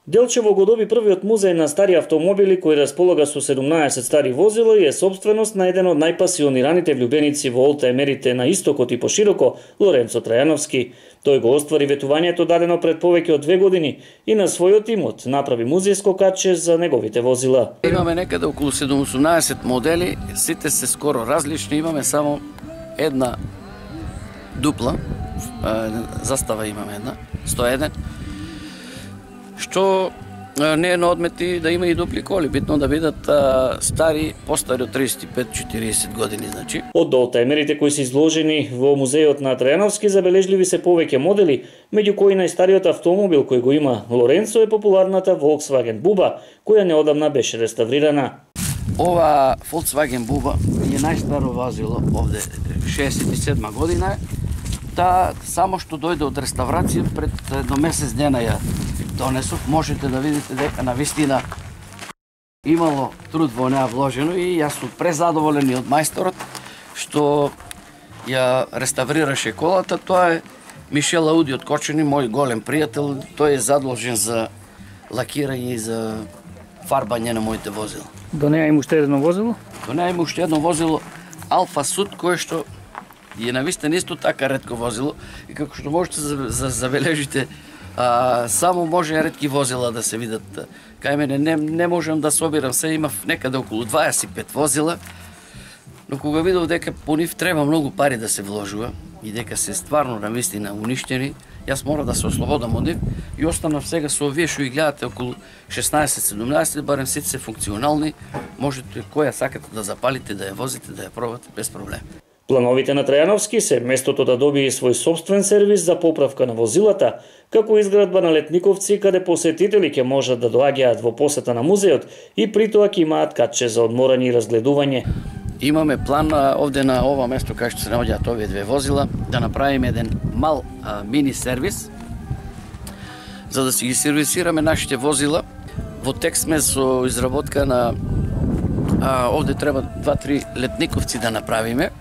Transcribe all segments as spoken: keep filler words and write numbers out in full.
Делчево го доби првиот музеј на стари автомобили кој располага со седумнаесет стари возила и е собственост на еден од најпасионираните влюбеници во олтајмерите на истокот и пошироко, Лоренцо Трајановски. Тој го оствари ветувањето дадено пред повеќе од две години и на својот имот направи музејско каче за неговите возила. Имаме некаде околу седумнаесет модели, сите се скоро различни, имаме само една дупла, застава имаме една, сто еден, што не е на одмети да има и дупли коли, битно да бидат а, стари, постари од триесет и пет до четириесет години, значи. Од олтајмерите кои се изложени во музејот на Трајановски забележливи се повеќе модели, меѓу кои најстариот автомобил кој го има Лоренцо е популарната Volkswagen Буба, која неодамна беше реставрирана. Ова Volkswagen Буба е најстаро возило овде, шеесет и седма година, да само што дојде од реставрација пред едно месец дена ја донесов, можете да видите дека на вистина имало труд во неа вложено и јас сум презадоволен и од мајсторот што ја реставрираше колата. Тоа е Мишел Ауди од Кочани, мој голем пријател. Тој е задолжен за лакирање и за фарбање на моите возила. До неа има уште едно возило? До неа има уште едно возило Алфа Суд, кое што е навистина исто така ретко возило и како што можете да забележите, А, само може ретки возила да се видат кај мене. Не, не можам да собирам се, имав некаде околу дваесет и пет возила, но кога видов дека по нив треба многу пари да се вложува и дека се стварно навистина уништени, јас мора да се ослободам од нив и останав сега со овие што ги гледате околу шеснаесет седумнаесет, барем сите се функционални, можете која сакате да запалите, да ја возите, да ја пробате без проблем. Плановите на Трајановски се местото да добие свој собствен сервис за поправка на возилата, како изградба на летниковци каде посетители ќе можат да доаѓаат во посета на музеот и притоа ќе имаат каче за одморање и разгледување. Имаме план овде на ова место кај што се наоѓаат овие две возила да направиме еден мал а, мини сервис за да си ги сервисираме нашите возила. Во тек сме со изработка на а, овде треба два-три летниковци да направиме.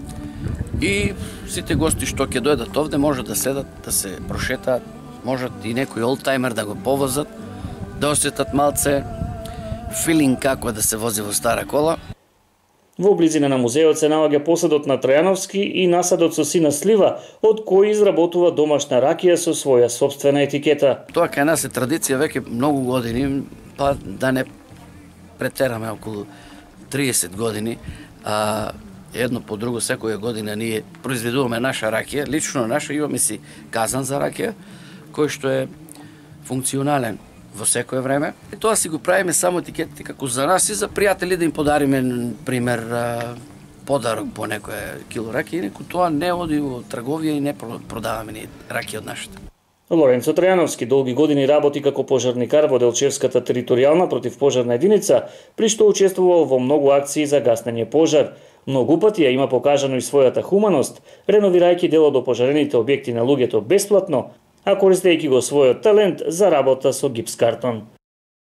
И сите гости што ќе дојдат овде можат да седат, да се прошетаат, можат и некој олтајмер да го повозат, да осетат малце филинг како да се вози во стара кола. Во близина на музеот се наоѓа посадот на Трајановски и насадот со сина слива, од кој изработува домашна ракија со своја сопствена етикета. Тоа кај нас е традиција веќе многу години, па да не претераме околу триесет години, а едно по друго секоја година ние произведуваме наша ракија, лично наша, имаме си казан за ракија, кој што е функционален во секое време. И тоа си го правиме само етикетите како за нас и за пријатели да им подариме, пример, подарок по некоја кило ракија, инаку тоа не оди во трговија и не продаваме ни ракија од нашата. Лоренцо Трајановски долги години работи како пожарникар во Делчевската територијална противпожарна единица, при што учествувал во многу акции за гаснење пожар. Многу пати ја има покажано и својата хуманост, реновирајќи дел од опожарените објекти на луѓето бесплатно, а користејќи го својот талент за работа со гипс картон.